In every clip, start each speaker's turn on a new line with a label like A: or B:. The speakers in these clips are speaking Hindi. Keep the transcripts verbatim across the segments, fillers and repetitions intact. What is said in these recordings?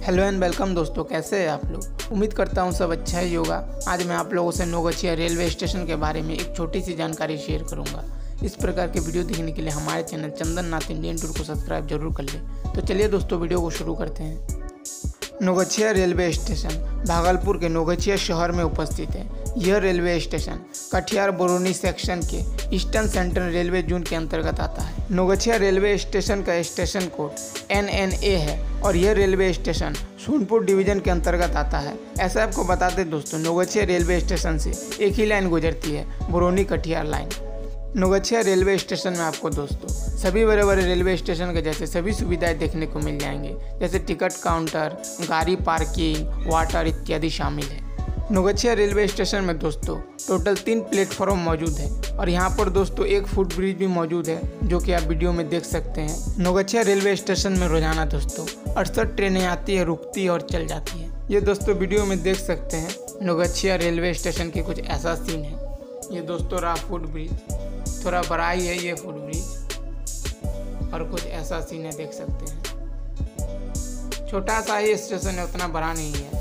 A: हेलो एंड वेलकम दोस्तों, कैसे हैं आप लोग। उम्मीद करता हूँ सब अच्छा ही होगा। आज मैं आप लोगों से नौगछिया रेलवे स्टेशन के बारे में एक छोटी सी जानकारी शेयर करूँगा। इस प्रकार के वीडियो देखने के लिए हमारे channel Chandan Nath Indian tour को सब्सक्राइब जरूर कर लें। तो चलिए दोस्तों, वीडियो को शुरू करते हैं। नौगछिया रेलवे स्टेशन भागलपुर के नौगछिया शहर में उपस्थित है। यह railway station Katihar Barauni section के ईस्टर्न सेंट्रल रेलवे जोन के अंतर्गत आता है। नौगछिया रेलवे स्टेशन का station code N N A है और यह रेलवे स्टेशन सोनपुर डिवीजन के अंतर्गत आता है। ऐसा आपको बता दें दोस्तों, नौगछिया रेलवे स्टेशन से एक ही लाइन गुजरती है, Barauni Katihar line. Naugachhia railway station में आपको दोस्तों सभी बड़े बड़े रेलवे स्टेशन के जैसे सभी सुविधाएं देखने को मिल जाएंगे, जैसे टिकट काउंटर, गाड़ी पार्किंग, वाटर इत्यादि शामिल है। नौगछिया रेलवे स्टेशन में दोस्तों टोटल तीन प्लेटफॉर्म मौजूद है और यहाँ पर दोस्तों एक फुट ब्रिज भी मौजूद है, जो कि आप वीडियो में देख सकते हैं। नौगछिया रेलवे स्टेशन में रोजाना दोस्तों अड़सठ ट्रेनें आती है, रुकती है और चल जाती है। ये दोस्तों वीडियो में देख सकते हैं। नौगछिया रेलवे स्टेशन के कुछ ऐसा सीन है। ये दोस्तों रहा फुट ब्रिज, थोड़ा बड़ा ही है ये फुट ब्रिज, और कुछ ऐसा सीन है, देख सकते हैं। छोटा सा ही स्टेशन है, उतना बड़ा नहीं है।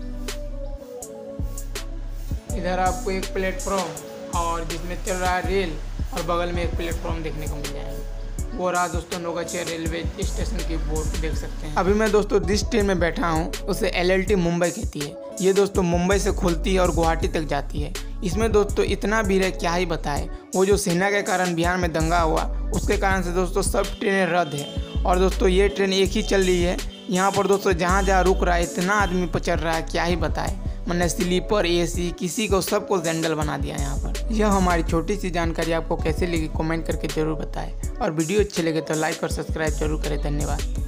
A: इधर आपको एक प्लेटफॉर्म और जिसमें चल रहा है रेल, और बगल में एक प्लेटफॉर्म देखने को मिल जाएगा। वो रहा दोस्तों नौगछिया रेलवे स्टेशन की बोर्ड, देख सकते हैं। अभी मैं दोस्तों जिस ट्रेन में बैठा हूँ उसे एल एल टी मुंबई कहती है। ये दोस्तों मुंबई से खुलती है और गुवाहाटी तक जाती है। इसमें दोस्तों इतना भीड़ है, क्या ही बताए। वो जो सेना के कारण बिहार में दंगा हुआ, उसके कारण से दोस्तों सब ट्रेनें रद्द है और दोस्तों ये ट्रेन एक ही चल रही है। यहाँ पर दोस्तों जहाँ जहाँ रुक रहा है इतना आदमी पर चढ़ रहा है, क्या ही बताए। मैंने स्लीपर, एसी, किसी को सबको जनरल बना दिया यहाँ पर। यह हमारी छोटी सी जानकारी आपको कैसे लगी कमेंट करके जरूर बताएं, और वीडियो अच्छे लगे तो लाइक और सब्सक्राइब जरूर करें। धन्यवाद।